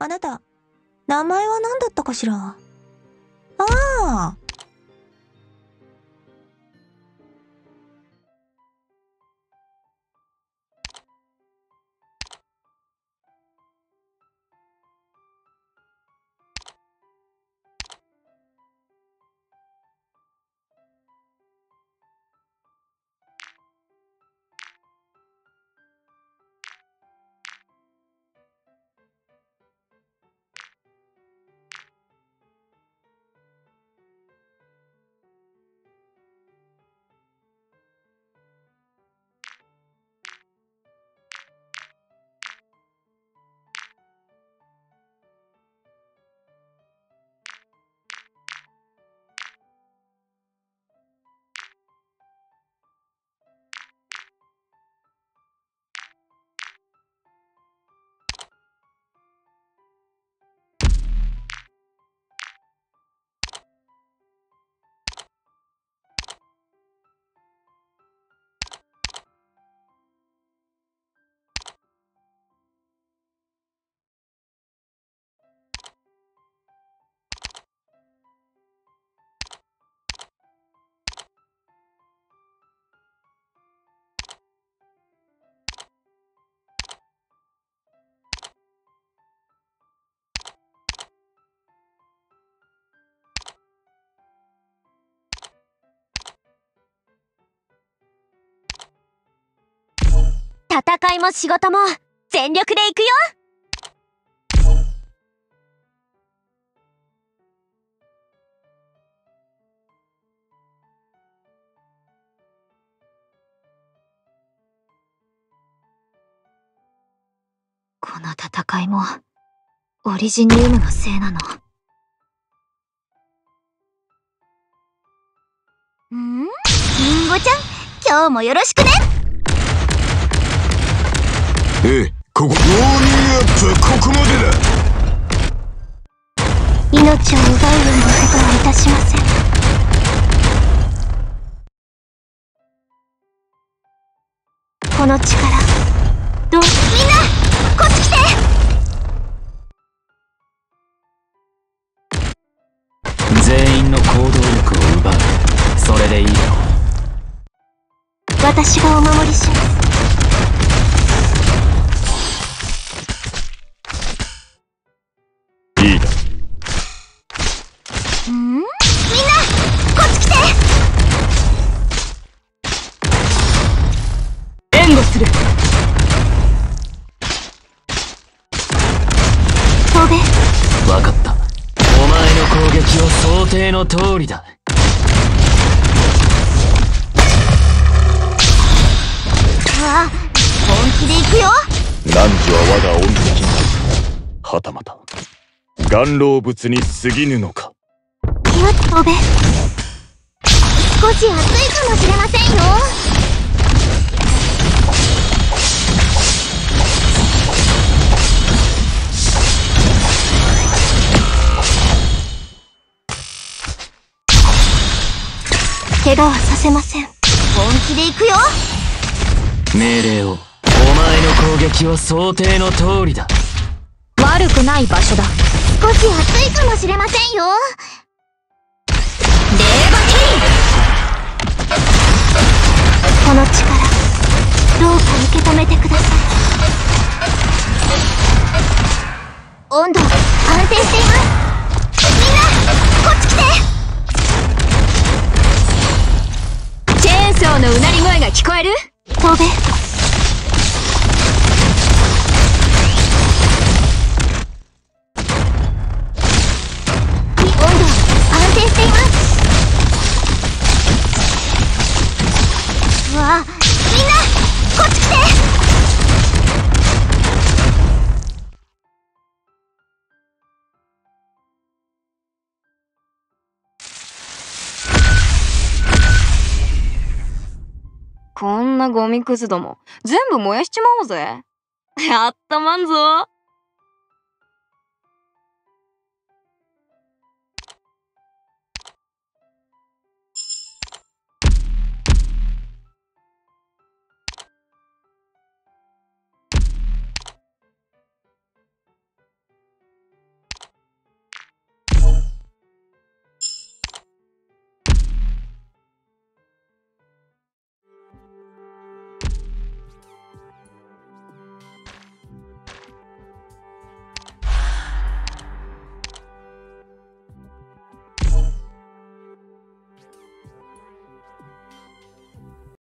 あなた、名前は何だったかしら？ああ。 戦いも仕事も全力で行くよ。この戦いもオリジニウムのせいなの。リンゴちゃん、今日もよろしくね。 ここ、ウォーニングアップはここまでだ。 命を奪うようなことはいたしません。この力、みんな、こっち来て。 全員の行動力を奪う。それでいいだろう。 私がお守りします。 いいだ。 みんな、こっち来て。援護する。飛べ。 わかった。お前の攻撃は想定の通りだ。 ああ、本気で行くよ。 汝は我が恩敵。はたまた顔老物に過ぎぬのか。 飛べ。少し暑いかもしれませんよ。怪我はさせません。本気で行くよ。 命令を。お前の攻撃は想定の通りだ。 悪くない場所だ。少し暑いかもしれませんよ。レーバティー。この力、どうか受け止めてください。温度安定しています。みんな、こっち来て。チェーンソーのうなり声が聞こえる？飛べ。みんな、こっち来て。こんなゴミくずども全部燃やしちまおうぜ。やったまんぞ。